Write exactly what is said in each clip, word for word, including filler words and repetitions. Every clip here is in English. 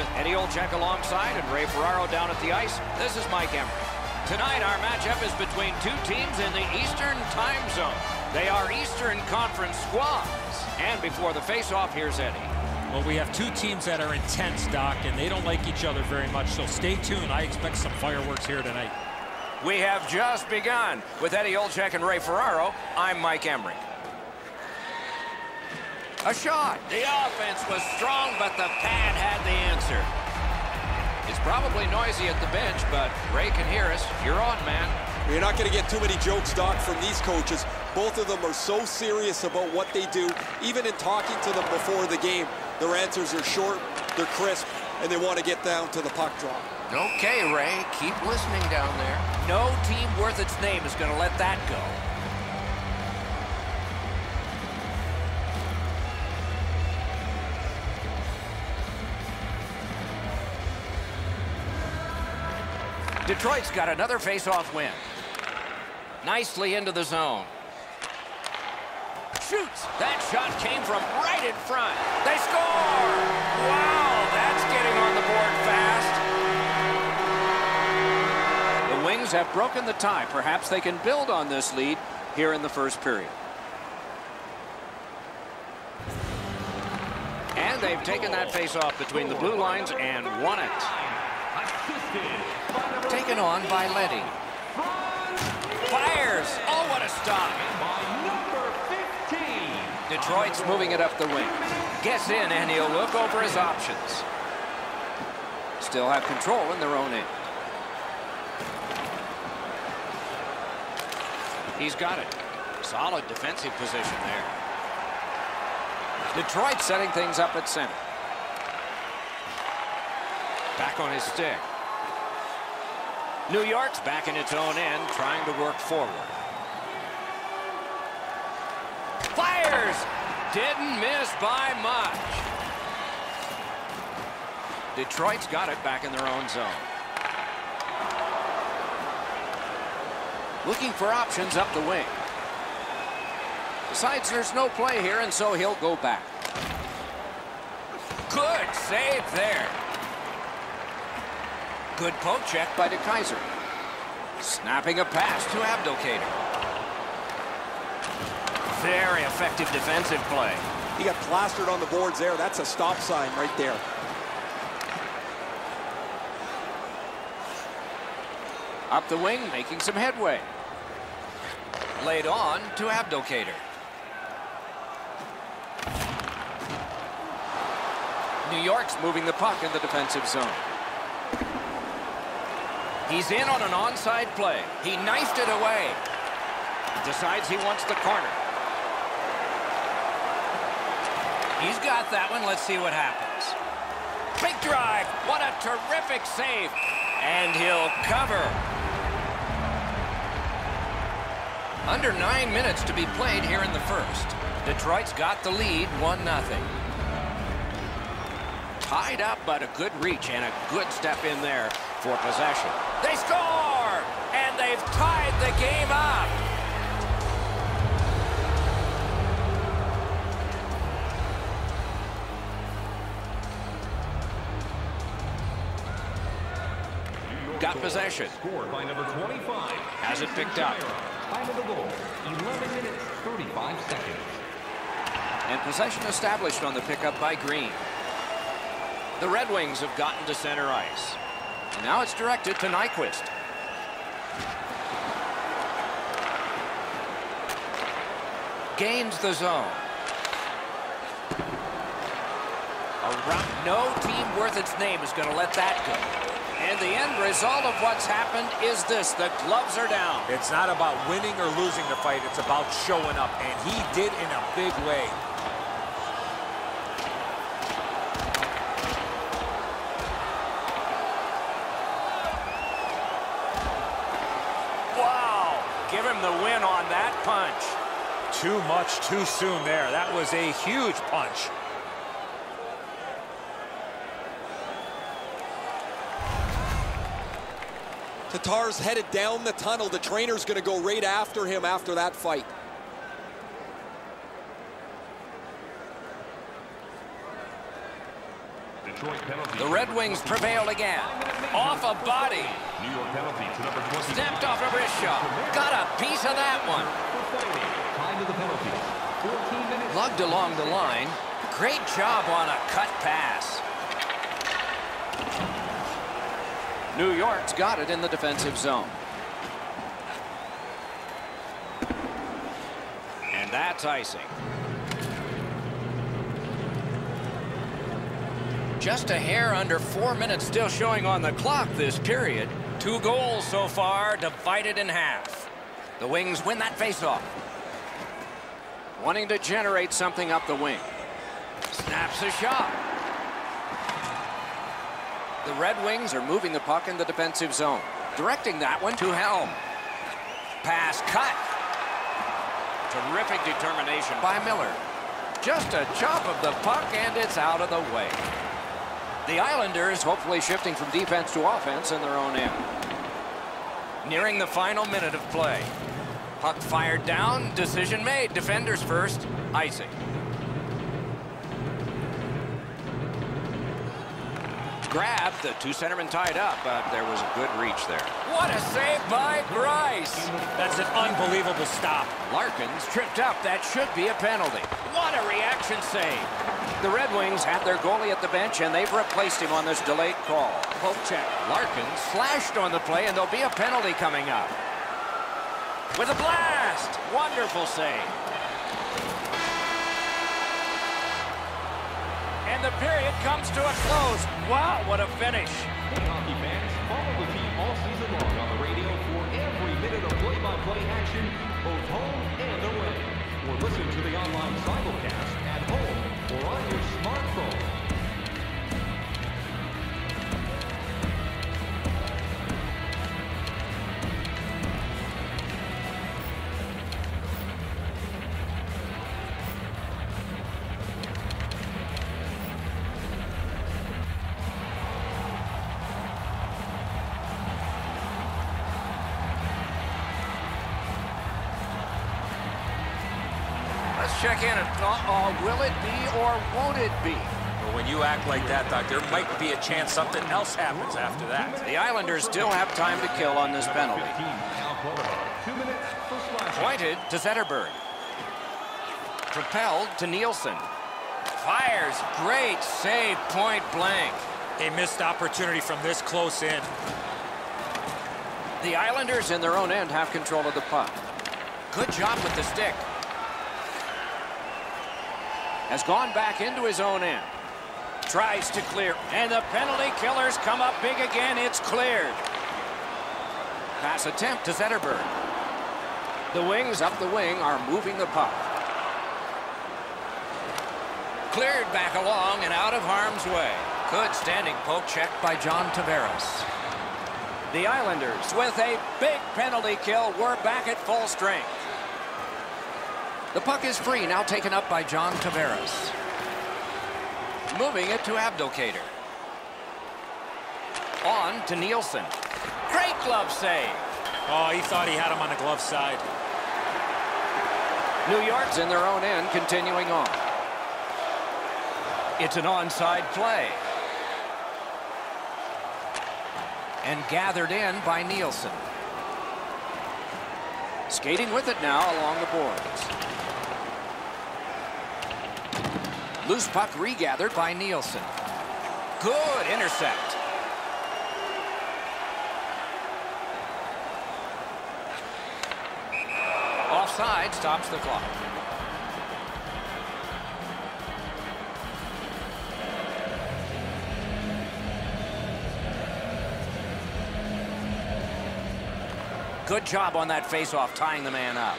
with Eddie Olczyk alongside and Ray Ferraro down at the ice. This is Mike Emrick. Tonight, our matchup is between two teams in the Eastern Time Zone. They are Eastern Conference squads. And before the face-off, here's Eddie. Well, we have two teams that are intense, Doc, and they don't like each other very much, so stay tuned. I expect some fireworks here tonight. We have just begun. With Eddie Olczyk and Ray Ferraro, I'm Mike Emrick. A shot. The offense was strong, but the pad had the answer. It's probably noisy at the bench, but Ray can hear us. You're on, man. You're not going to get too many jokes, Doc, from these coaches. Both of them are so serious about what they do. Even in talking to them before the game, their answers are short, they're crisp, and they want to get down to the puck drop. Okay, Ray, keep listening down there. No team worth its name is going to let that go. Detroit's got another face-off win. Nicely into the zone. Shoots. That shot came from right in front. They score! Wow, that's getting on the board fast. The Wings have broken the tie. Perhaps they can build on this lead here in the first period. And they've taken that face-off between the blue lines and won it. Taken on by Letty. Fires! Oh, what a stop! Detroit's moving it up the wing. Gets in, and he'll look over his options. Still have control in their own end. He's got it. Solid defensive position there. Detroit setting things up at center. Back on his stick. New York's back in its own end, trying to work forward. Fires! Didn't miss by much. Detroit's got it back in their own zone. Looking for options up the wing. Decides there's no play here, and so he'll go back. Good save there. Good poke check by DeKeyser. Snapping a pass to Abdelkader. Very effective defensive play. He got plastered on the boards there. That's a stop sign right there. Up the wing, making some headway. Laid on to Abdelkader. New York's moving the puck in the defensive zone. He's in on an onside play. He knifed it away. Decides he wants the corner. He's got that one. Let's see what happens. Big drive. What a terrific save. And he'll cover. Under nine minutes to be played here in the first. Detroit's got the lead, one nothing. Tied up, but a good reach and a good step in there for possession. They score! And they've tied the game up. Got possession. Scored by number twenty-five. Has it picked up. Time of the goal, eleven minutes, thirty-five seconds. And possession established on the pickup by Green. The Red Wings have gotten to center ice. And now it's directed to Nyquist. Gains the zone. Around, no team worth its name is going to let that go. And the end result of what's happened is this. The gloves are down. It's not about winning or losing the fight. It's about showing up, and he did in a big way. Wow. Give him the win on that punch. Too much too soon there. That was a huge punch. Tatar's headed down the tunnel. The trainer's going to go right after him after that fight. Detroit penalty. The Red Wings prevail again. Off a body. New York penalty to number twenty. Snapped off a wrist shot. Got a piece of that one. Time to the penalty. fourteen minutes. Lugged along the line. Great job on a cut pass. New York's got it in the defensive zone. And that's icing. Just a hair under four minutes still showing on the clock this period. Two goals so far, divided in half. The Wings win that faceoff. Wanting to generate something up the wing. Snaps a shot. The Red Wings are moving the puck in the defensive zone. Directing that one to Helm. Pass cut. Terrific determination by Miller. Just a chop of the puck and it's out of the way. The Islanders hopefully shifting from defense to offense in their own end. Nearing the final minute of play. Puck fired down, decision made. Defenders first, icing. Grabbed, the two centermen tied up, but there was a good reach there. What a save by Greiss. That's an unbelievable stop. Larkins tripped up. That should be a penalty. What a reaction save. The Red Wings had their goalie at the bench, and they've replaced him on this delayed call. Poke check. Larkins slashed on the play, and there'll be a penalty coming up. With a blast. Wonderful save. And the period comes to a close. Wow, what a finish. Hey, hockey fans, follow the team all season long on the radio for every minute of play-by-play action, both home and away. Or listen to the online simulcast at home or on your smartphone. Check in. Uh, will it be or won't it be? Well, when you act like that, Doc, there might be a chance something else happens after that. The Islanders still have time to kill on this penalty. Pointed to Zetterberg. Propelled to Nielsen. Fires. Great save, point blank. A missed opportunity from this close in. The Islanders in their own end have control of the puck. Good job with the stick. Has gone back into his own end. Tries to clear. And the penalty killers come up big again. It's cleared. Pass attempt to Zetterberg. The Wings up the wing are moving the puck. Cleared back along and out of harm's way. Good standing poke check by John Tavares. The Islanders with a big penalty kill. We're back at full strength. The puck is free, now taken up by John Tavares. Moving it to Abdelkader. On to Nielsen. Great glove save. Oh, he thought he had him on the glove side. New York's in their own end, continuing on. It's an onside play. And gathered in by Nielsen. Skating with it now along the boards. Loose puck regathered by Nielsen. Good intercept. Offside stops the clock. Good job on that faceoff, tying the man up.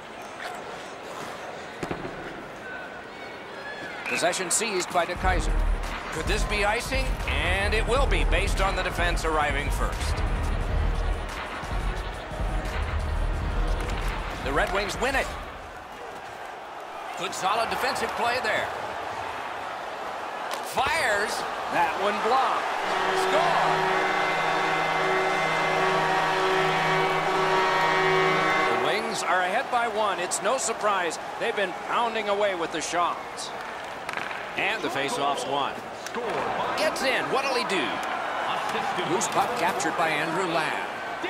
Possession seized by DeKaiser. Could this be icing? And it will be, based on the defense arriving first. The Red Wings win it. Good solid defensive play there. Fires. That one blocked. Score! The Wings are ahead by one. It's no surprise. They've been pounding away with the shots. And the faceoff's won. Gets Gets in. What'll he do? Loose puck captured by Andrew Ladd.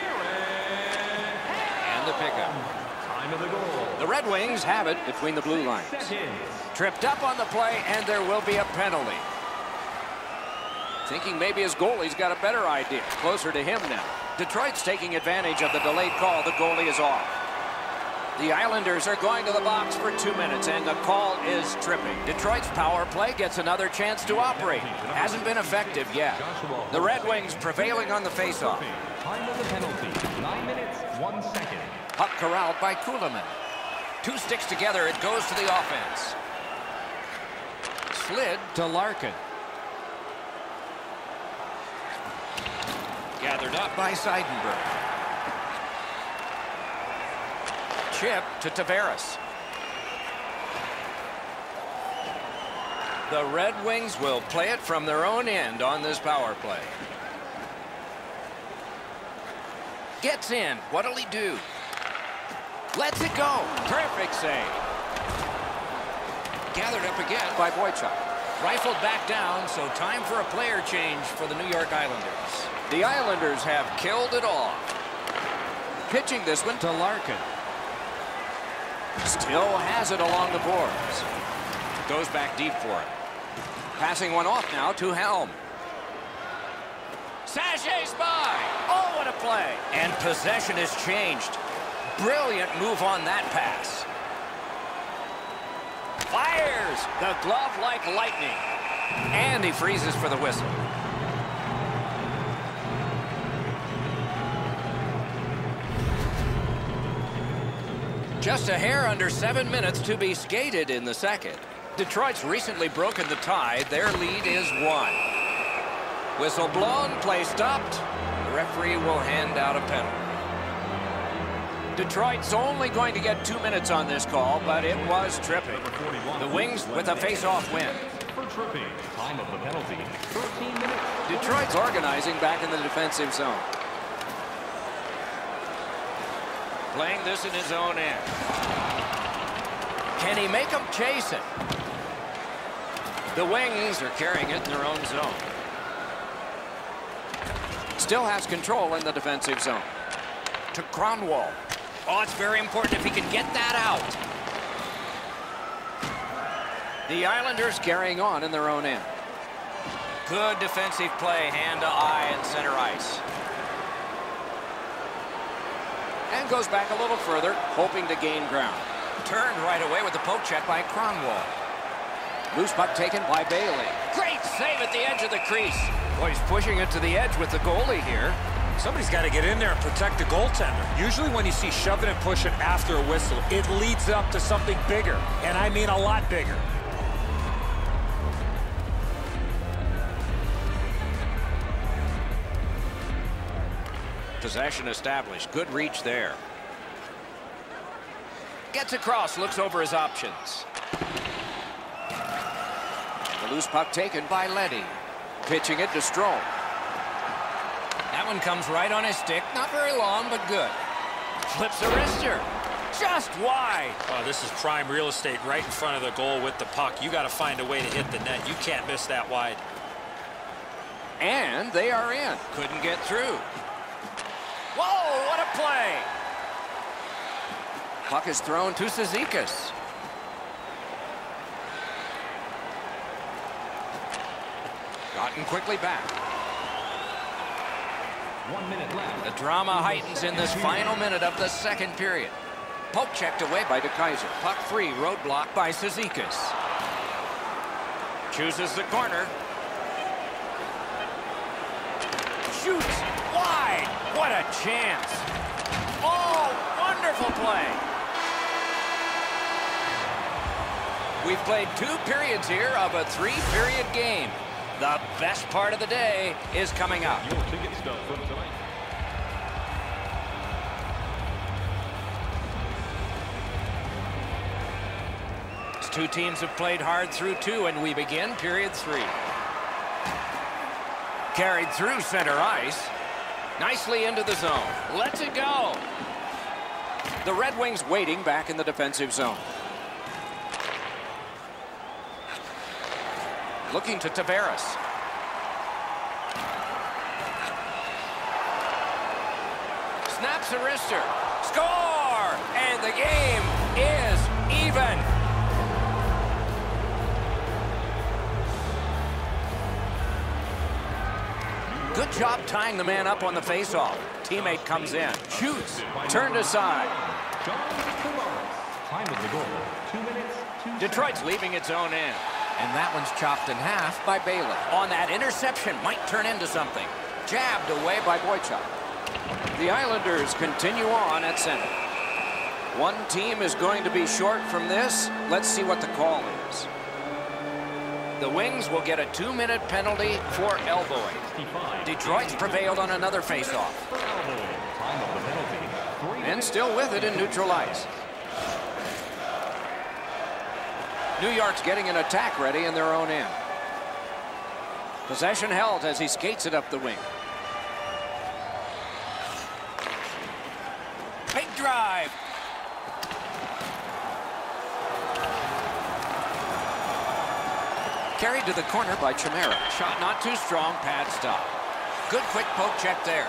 And the pickup. Time of the goal. The Red Wings have it between the blue lines. Tripped up on the play, and there will be a penalty. Thinking maybe his goalie's got a better idea. Closer to him now. Detroit's taking advantage of the delayed call. The goalie is off. The Islanders are going to the box for two minutes, and the call is tripping. Detroit's power play gets another chance to operate. Hasn't been effective yet. The Red Wings prevailing on the faceoff. Time of the penalty. Nine minutes, one second. Puck corralled by Kulemin. Two sticks together, it goes to the offense. Slid to Larkin. Gathered up by Seidenberg. Chip to Tavares. The Red Wings will play it from their own end on this power play. Gets in. What'll he do? Lets it go. Perfect save. Gathered up again by Boychuk. Rifled back down, so time for a player change for the New York Islanders. The Islanders have killed it off. Pitching this one to Larkin. Still has it along the boards. Goes back deep for it. Passing one off now to Helm. Sachets by. Oh, what a play. And possession has changed. Brilliant move on that pass. Fires. The glove like lightning. And he freezes for the whistle. Just a hair under seven minutes to be skated in the second. Detroit's recently broken the tie. Their lead is one. Whistle blown, play stopped. The referee will hand out a penalty. Detroit's only going to get two minutes on this call, but it was tripping. The Wings with a face-off win. For tripping. Time of the penalty. thirteen minutes. Detroit's organizing back in the defensive zone. Playing this in his own end. Can he make them chase it? The Wings are carrying it in their own zone. Still has control in the defensive zone. To Kronwall. Oh, it's very important if he can get that out. The Islanders carrying on in their own end. Good defensive play, hand to eye and center ice. And goes back a little further, hoping to gain ground. Turned right away with the poke check by Kronwall. Loose puck taken by Bailey. Great save at the edge of the crease. Boy, he's pushing it to the edge with the goalie here. Somebody's got to get in there and protect the goaltender. Usually when you see shoving and pushing after a whistle, it leads up to something bigger. And I mean a lot bigger. Possession established. Good reach there. Gets across, looks over his options. And the loose puck taken by Leddy. Pitching it to Strome. That one comes right on his stick. Not very long, but good. Flips a wrister. Just wide. Oh, this is prime real estate right in front of the goal with the puck. You got to find a way to hit the net. You can't miss that wide. And they are in. Couldn't get through. Whoa, what a play. Puck is thrown to Cizikas. Gotten quickly back. One minute left. The drama heightens in this final minute of the second period. Poke checked away by DeKaiser. Puck free, roadblock by Cizikas. Chooses the corner. Shoots wide. What a chance. Oh, wonderful play. We've played two periods here of a three-period game. The best part of the day is coming up. Your ticket stub from tonight. These two teams have played hard through two, and we begin period three. Carried through center ice. Nicely into the zone. Lets it go. The Red Wings waiting back in the defensive zone. Looking to Tavares. Takes a wrister. Score! And the game is even. Good job tying the man up on the faceoff. Teammate comes in, shoots, turned aside. Time of the goal, two minutes, two Detroit's seconds. leaving its own end. And that one's chopped in half by Bailey. On that interception, might turn into something. Jabbed away by Boychuk. The Islanders continue on at center. One team is going to be short from this. Let's see what the call is. The Wings will get a two-minute penalty for elbowing. Detroit's prevailed on another faceoff. Time of the penalty, three And still with it in neutral ice. New York's getting an attack ready in their own end. Possession held as he skates it up the wing. Big drive. Carried to the corner by Chimera. Shot not too strong, pad stop. Good quick poke check there.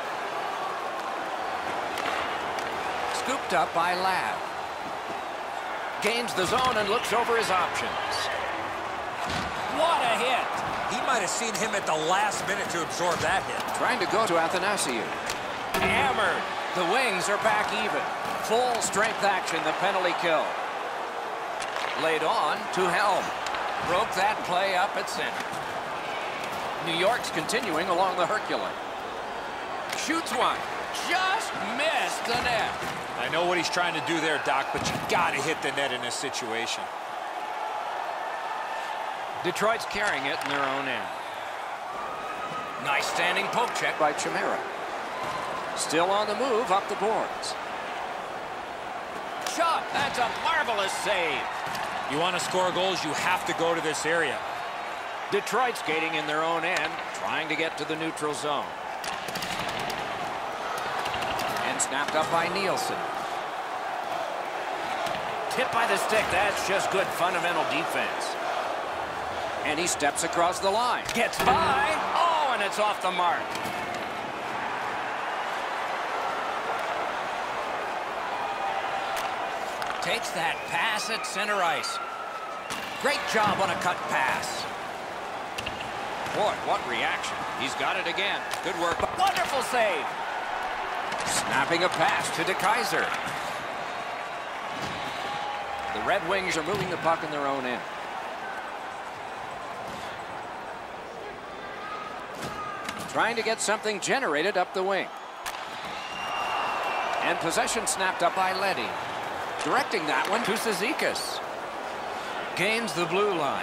Scooped up by Ladd. Gains the zone and looks over his options. What a hit! He might have seen him at the last minute to absorb that hit. Trying to go to Athanasiou. Hammered. The Wings are back even. Full strength action, the penalty kill. Laid on to Helm. Broke that play up at center. New York's continuing along the Hercules. Shoots one. Just missed the net. I know what he's trying to do there, Doc, but you got to hit the net in this situation. Detroit's carrying it in their own end. Nice standing poke check by Chimera. Still on the move up the boards. Shot. That's a marvelous save. You want to score goals, you have to go to this area. Detroit skating in their own end, trying to get to the neutral zone. And snapped up by Nielsen. Tipped by the stick. That's just good fundamental defense. And he steps across the line. Gets by. Oh, and it's off the mark. Takes that pass at center ice. Great job on a cut pass. Boy, what reaction. He's got it again. Good work. Wonderful save. Snapping a pass to DeKaiser. The Red Wings are moving the puck in their own end. Trying to get something generated up the wing. And possession snapped up by Leddy. Directing that one to Cizikas. Gains the blue line.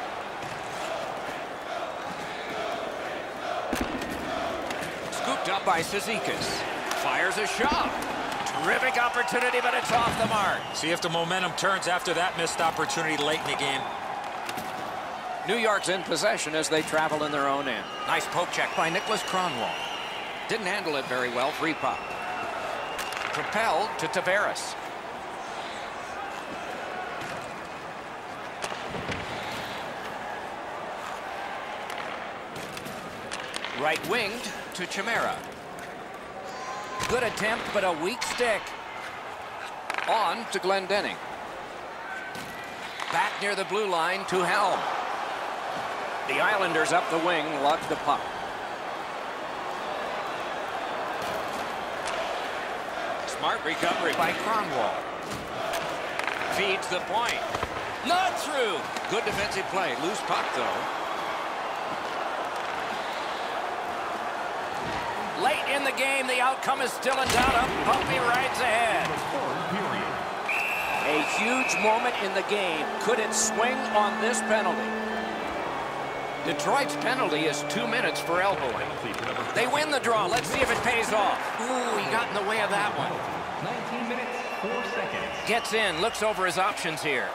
Scooped up by Cizikas. Fires a shot. Terrific opportunity, but it's off the mark. See if the momentum turns after that missed opportunity late in the game. New York's in possession as they travel in their own end. Nice poke check by Nicholas Kronwall. Didn't handle it very well. Free puck. Propelled to Tavares. Right winged to Chimera. Good attempt, but a weak stick. On to Glendening. Back near the blue line to Helm. The Islanders up the wing, lug the puck. Smart recovery by Kronwall. Feeds the point. Not through. Good defensive play. Loose puck, though. Late in the game, the outcome is still in doubt. Up, Pumpy rides ahead. A huge moment in the game. Could it swing on this penalty? Detroit's penalty is two minutes for elbowing. They win the draw. Let's see if it pays off. Ooh, he got in the way of that one. nineteen minutes, four seconds. Gets in, looks over his options here.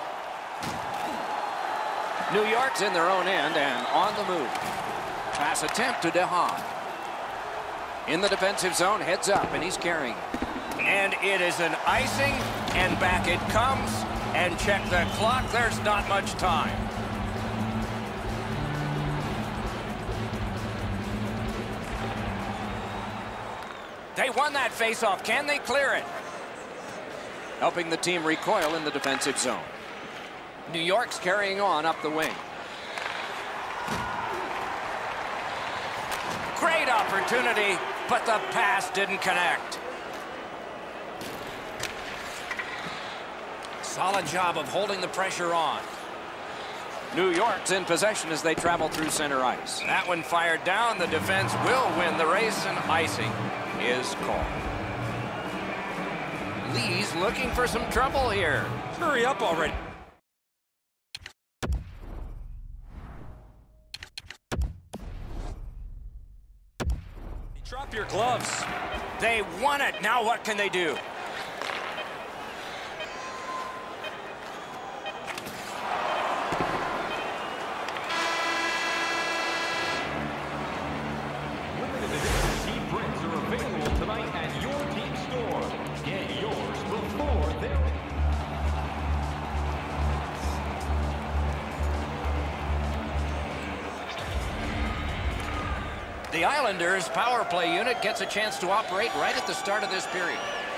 New York's in their own end and on the move. Pass attempt to DeHaan. In the defensive zone, heads up, and he's carrying it. And it is an icing, and back it comes. And check the clock, there's not much time. They won that faceoff. Can they clear it? Helping the team recoil in the defensive zone. New York's carrying on up the wing. Great opportunity, but the pass didn't connect. Solid job of holding the pressure on. New York's in possession as they travel through center ice. That one fired down. The defense will win the race, and icing is called. Lee's looking for some trouble here. Hurry up already. Drop your gloves. They won it. Now what can they do? Limited edition team prints are available tonight at your team store. Get yours before they're... The Islanders' power play unit gets a chance to operate right at the start of this period.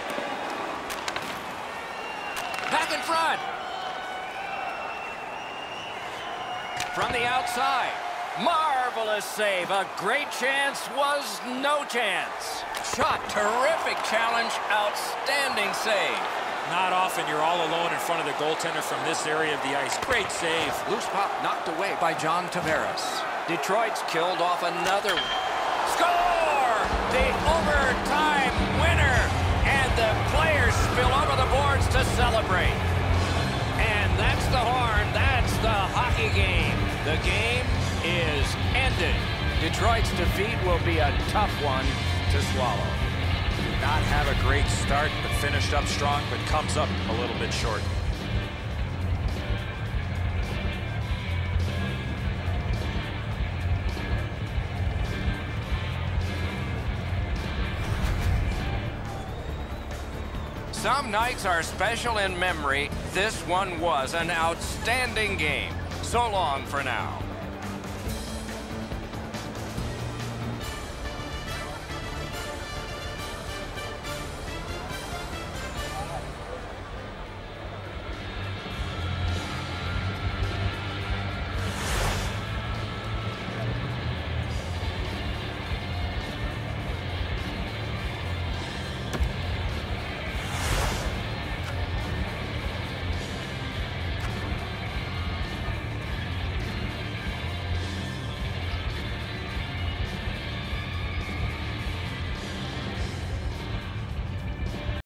Back in front. From the outside. Marvelous save. A great chance was no chance. Shot. Terrific challenge. Outstanding save. Not often you're all alone in front of the goaltender from this area of the ice. Great save. Loose puck knocked away by John Tavares. Detroit's killed off another one. Score! The overtime winner! And the players spill over the boards to celebrate. And that's the horn. That's the hockey game. The game is ended. Detroit's defeat will be a tough one to swallow. Did not have a great start, but finished up strong, but comes up a little bit short. Some nights are special in memory. This one was an outstanding game. So long for now.